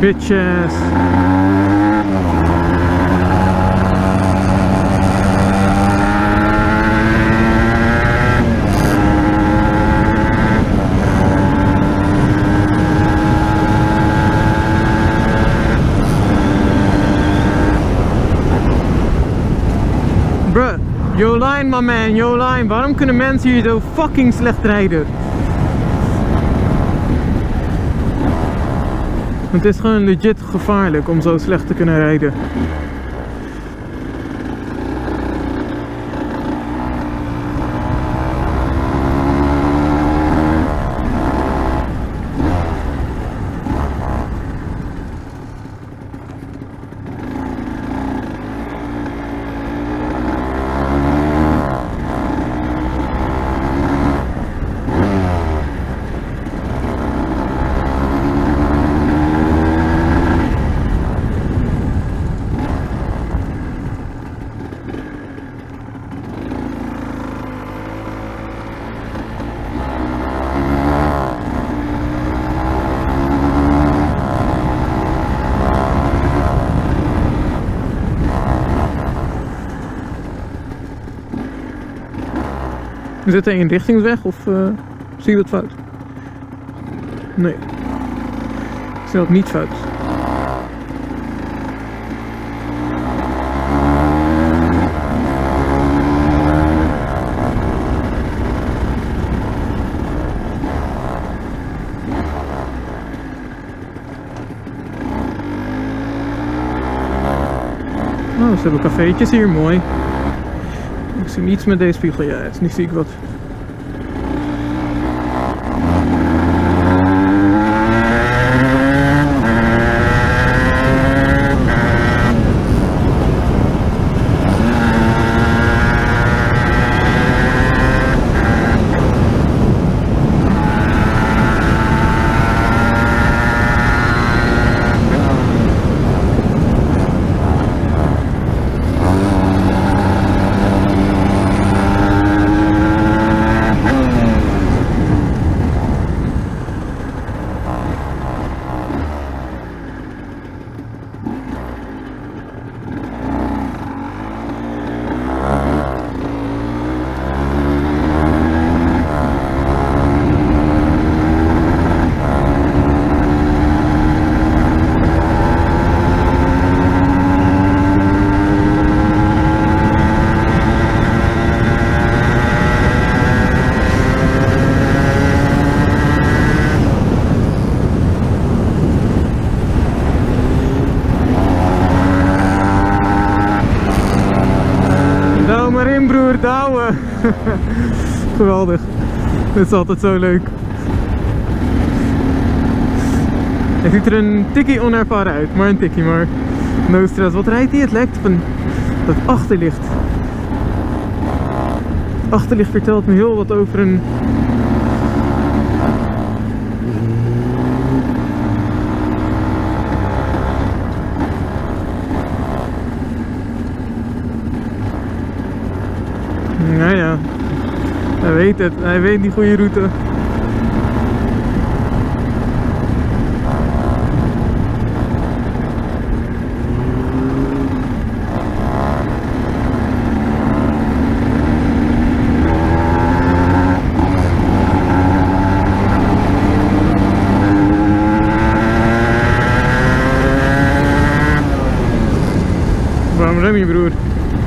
Bitches. Bruh, yo line my man, yo line. Waarom kunnen mensen hier zo fucking slecht rijden? Het is gewoon legit gevaarlijk om zo slecht te kunnen rijden. Is dit een richtingsweg of zie je dat fout? Nee. Ik zie dat niet fout. Oh, ze hebben cafeetjes hier, mooi. Ik zie niets met deze spiegel, ja, het is niet zie ik wat. Douwen! Geweldig. Dit is altijd zo leuk. Hij ziet er een tikkie onervaren uit, maar een tikkie, maar no stress. Wat rijdt hij? Het lijkt op een dat achterlicht. Achterlicht vertelt me heel wat over een... Nou ja, hij weet het, hij weet die goede route. Waarom rem je, broer?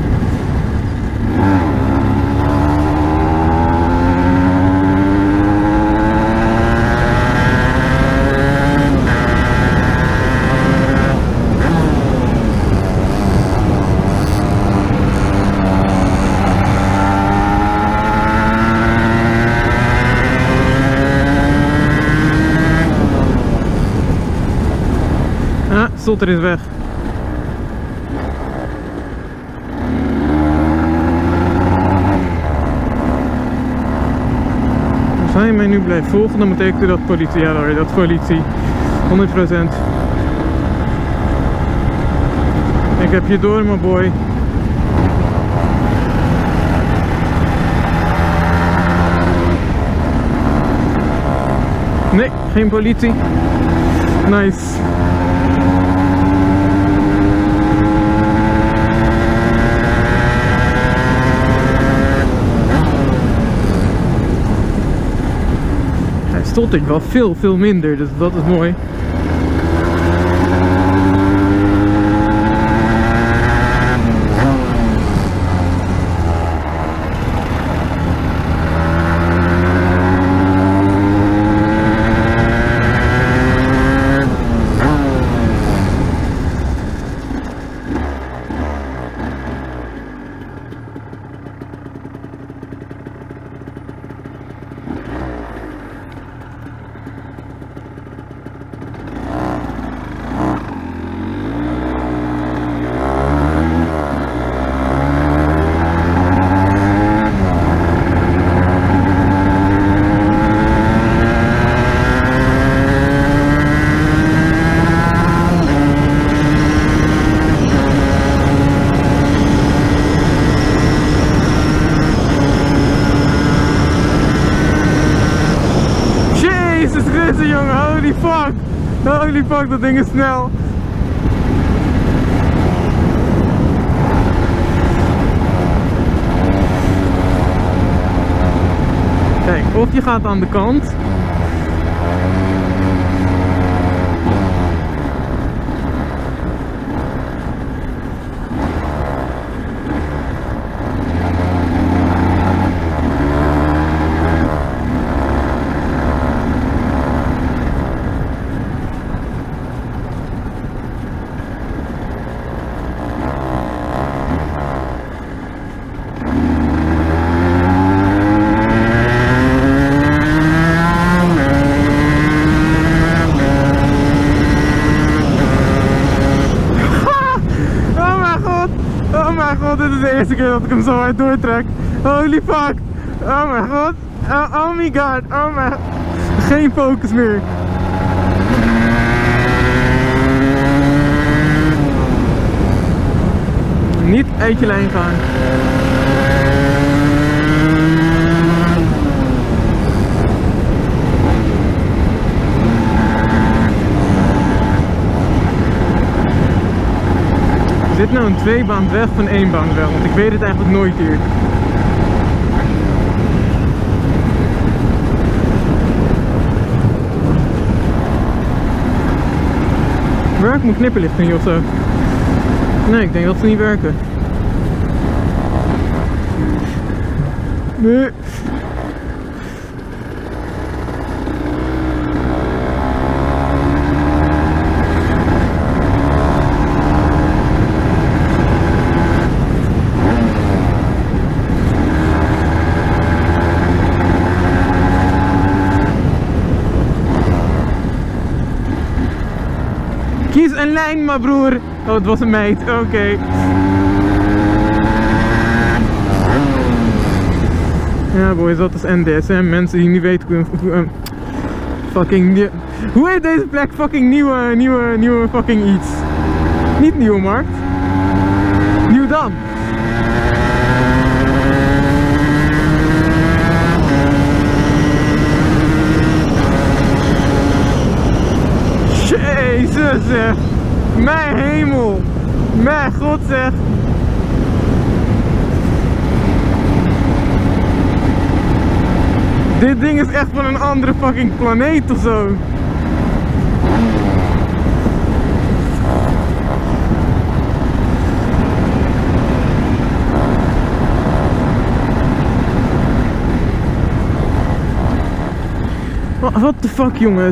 Stotter is weg. Als hij mij nu blijft volgen, dan betekent dat politie. Ja hoor, dat politie. 100%. Ik heb je door, mijn boy. Nee, geen politie. Nice. stottert wel veel minder, dus dat is mooi. Holy fuck, dat ding is snel. Kijk, of je gaat aan de kant. Dit is de eerste keer dat ik hem zo hard doortrek. Holy fuck. Oh mijn god. Oh my god. Oh my. Geen focus meer. Niet uit je lijn gaan. Is dit nou een 2-baanweg of een 1-baanweg? Want ik weet het eigenlijk nooit hier. Werkt mijn knipperlicht niet ofzo? Nee, ik denk dat ze niet werken. Nee. Kies een lijn, maar broer. Oh, het was een meid. Oké. Ja, boys, dat is NDSM. Mensen die niet weten hoe fucking... Hoe heet deze plek? Fucking nieuwe fucking iets. Niet Nieuwmarkt. Nieuwdam. Jezus zeg. Mijn hemel. Mijn god zeg. Dit ding is echt van een andere fucking planeet of zo. What the fuck jongens.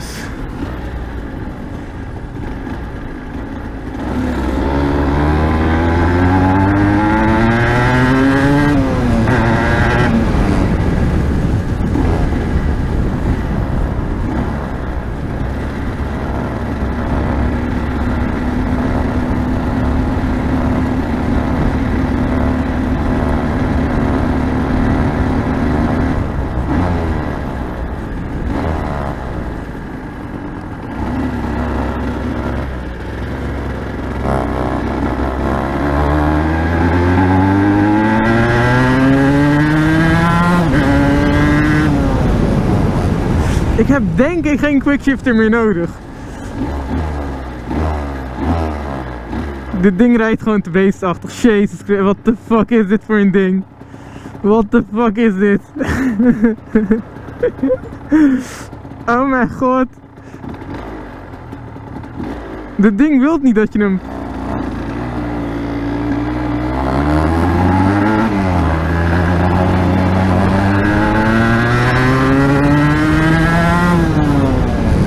Ik heb denk ik geen quickshifter meer nodig. Dit ding rijdt gewoon te beestachtig. Jezus, wat de fuck is dit voor een ding? What the fuck is dit? Oh mijn god. Dit ding wil niet dat je hem...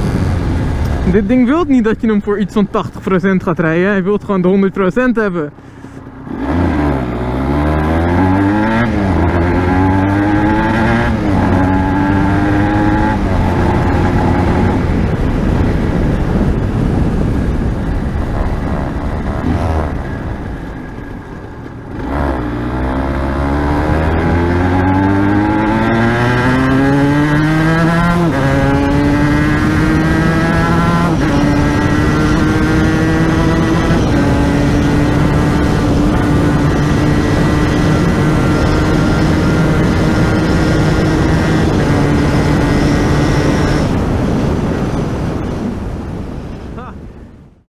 Dit ding wil niet dat je hem voor iets van 80% gaat rijden. Hij wil gewoon de 100% hebben.